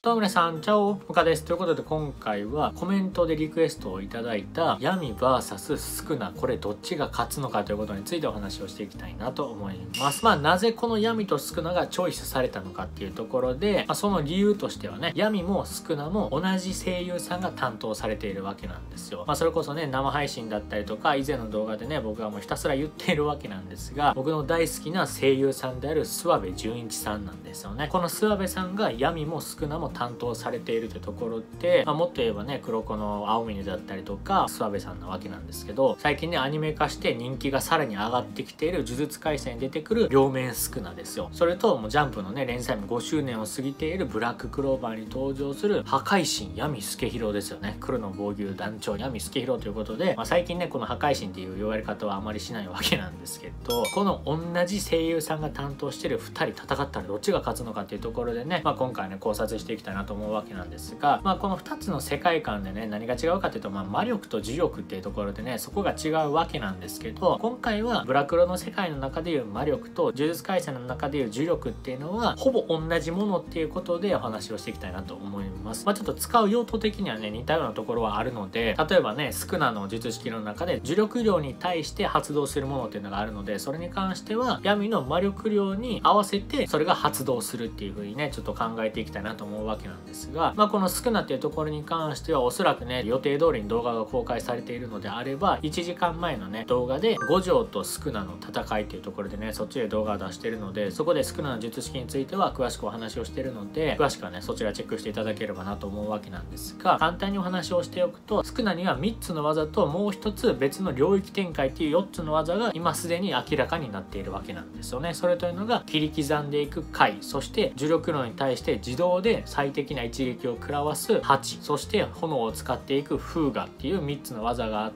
どうも皆さん、チャオ、ムカです。ということで今回はコメントでリクエストをいただいた闇 VS スクナ、これどっちが勝つのかということについてお話をしていきたいなと思います。なぜこの闇とスクナがチョイスされたのかっていうところで、その理由としてはね、闇もスクナも同じ声優さんが担当されているわけなんですよ。それこそね、生配信だったりとか、以前の動画でね、僕はもうひたすら言っているわけなんですが、僕の大好きな声優さんである諏訪部純一さんなんですよね。この諏訪部さんが闇もスクナも担当されているというところで、もっと言えばね、黒子の青峰だったりとか諏訪部さんなわけなんですけど、最近ねアニメ化して人気がさらに上がってきている呪術廻戦に出てくる両面スクナですよ。それともうジャンプのね連載も5周年を過ぎているブラッククローバーに登場する破壊神闇助弘ですよね。黒の防御団長闇助弘ということで、最近ねこの破壊神っていう言われ方はあまりしないわけなんですけど、この同じ声優さんが担当している2人戦ったらどっちが勝つのかっていうところでね、今回ね考察していきたいなと思うわけなんですが、この2つの世界観でね何が違うかっていうと、魔力と呪力っていうところでねそこが違うわけなんですけど、今回はブラクロの世界の中でいう魔力と呪術廻戦の中でいう呪力っていうのはほぼ同じものっていうことでお話をしていきたいなと思います。ちょっと使う用途的にはね似たようなところはあるので、例えばねスクナの術式の中で呪力量に対して発動するものっていうのがあるので、それに関しては闇の魔力量に合わせてそれが発動するっていう風にねちょっと考えていきたいなと思うわけなんですが、このスクナっていうところに関してはおそらくね予定通りに動画が公開されているのであれば、1時間前のね動画で五条とスクナの戦いっていうところでねそっちで動画を出しているので、そこでスクナの術式については詳しくお話をしているので、詳しくはねそちらチェックしていただければなと思うわけなんですが、簡単にお話をしておくと、スクナには3つの技ともう1つ別の領域展開っていう4つの技が今すでに明らかになっているわけなんですよね。それというのが切り刻んでいく回、そして呪力量に対して自動で最適な一撃を食らわす8、そして炎を使っていく風雅っていう3つの技があって、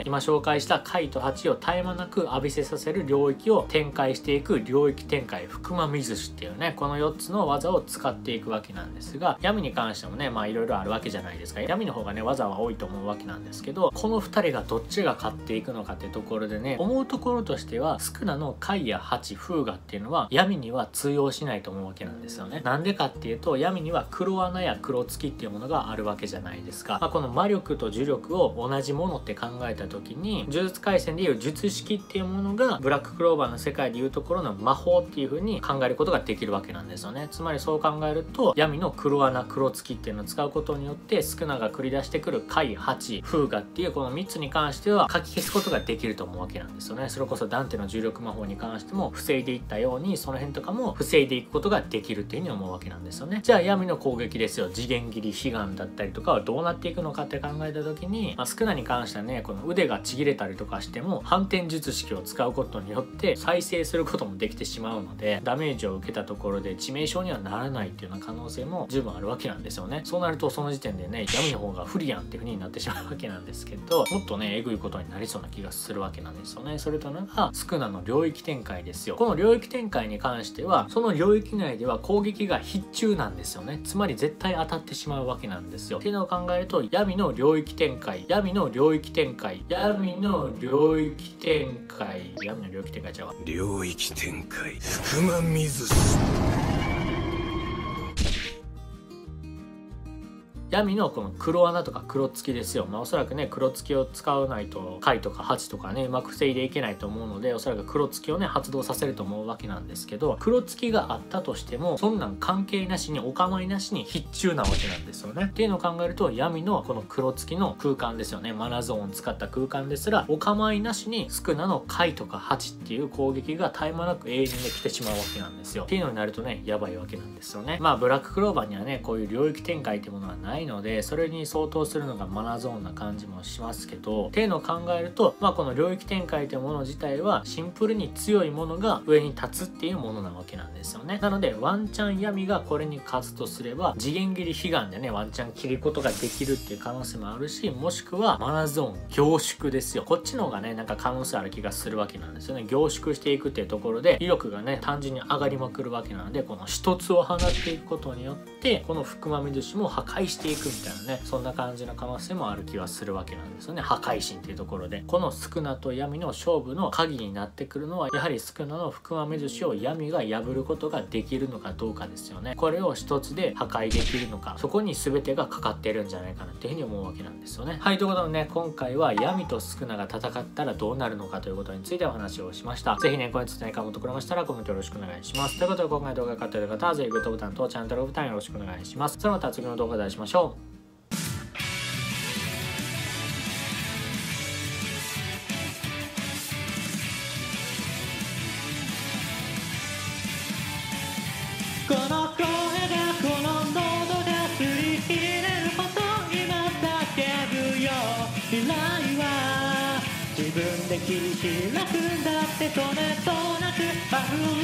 今紹介した回と8を絶え間なく浴びせさせる領域を展開していく領域展開福間水しっていうね、この4つの技を使っていくわけなんですが、闇に関してもねいろいろあるわけじゃないですか。闇の方がね技は多いと思うわけなんですけど、この2人がどっちが勝っていくのかっていうところでね、思うところとしてはスクナの回や8風雅っていうのは闇には通用しないと思うわけなんですよね。なんでかっていうと、闇には黒穴や黒月っていうものがあるわけじゃないですか。この魔力と呪力を同じものって考えた時に、呪術廻戦でいう術式っていうものがブラッククローバーの世界でいうところの魔法っていう風に考えることができるわけなんですよね。つまりそう考えると、闇の黒穴黒月っていうのを使うことによってスクナが繰り出してくる回8風雅っていうこの3つに関しては書き消すことができると思うわけなんですよね。それこそダンテの重力魔法に関しても防いでいったように、その辺とかも防いでいくことができるっていう風に思うわけなんですよね。じゃあ闇の攻撃ですよ、次元斬り悲願だったりとかはどうなっていくのかって考えた時に、スクナに関してはねこの腕がちぎれたりとかしても反転術式を使うことによって再生することもできてしまうので、ダメージを受けたところで致命傷にはならないっていうような可能性も十分あるわけなんですよね。そうなるとその時点でね闇の方が不利やんっていう風になってしまうわけなんですけど、もっとねえぐいことになりそうな気がするわけなんですよね。それというのがスクナの領域展開ですよ。この領域展開に関してはその領域内では攻撃が必中なんですよね。つまり絶対当たってしまうわけなんですよ。っていうのを考えると、闇の領域展開、闇の領域展開、闇の領域展開、闇の領域展開ちゃうわ、 領域展開福間水し。 闇のこの黒穴とか黒月ですよ。おそらくね黒月を使わないと回とか8とかねうまく防いでいけないと思うので、おそらく黒月をね発動させると思うわけなんですけど、黒月があったとしてもそんなん関係なしにお構いなしに必中なわけなんですよね。っていうのを考えると、闇のこの黒月の空間ですよね、マナゾーンを使った空間ですらお構いなしにスクナの回とか8っていう攻撃が絶え間なく永遠に来てしまうわけなんですよ。っていうのになるとねやばいわけなんですよね。ブラッククローバーにはねこういう領域展開っていうものはないので、それに相当するのがマナゾーンな感じもしますけど、っていうのを考えると、この領域展開というもの自体はシンプルに強いものが上に立つっていうものなわけなんですよね。なのでワンチャン闇がこれに勝つとすれば、次元斬り悲願でねワンチャン切ることができるっていう可能性もあるし、もしくはマナゾーン凝縮ですよ、こっちの方がねなんか可能性ある気がするわけなんですよね。凝縮していくっていうところで威力がね単純に上がりまくるわけなので、この一つを放っていくことによってこの福間水しも破壊してていくみたいなね、そんな感じの可能性もある気はするわけなんですよね。破壊神っていうところで、この宿儺と闇の勝負の鍵になってくるのは、やはり宿儺の福豆寿司を闇が破ることができるのかどうかですよね。これを一つで破壊できるのか、そこに全てがかかってるんじゃないかなっていうふうに思うわけなんですよね。はい、ということでね、今回は闇と宿儺が戦ったらどうなるのかということについてお話をしました。ぜひね、これについて何かもっとくれましたらコメントよろしくお願いします。ということで、今回動画が良かったという方はぜひグッドボタンとチャンネルボタンよろしくお願いします。それではまた次の動画でお会いしましょう。 この声がこの喉がすり切れるほど今叫ぶよ。未来は自分で切り開くんだって、それとなく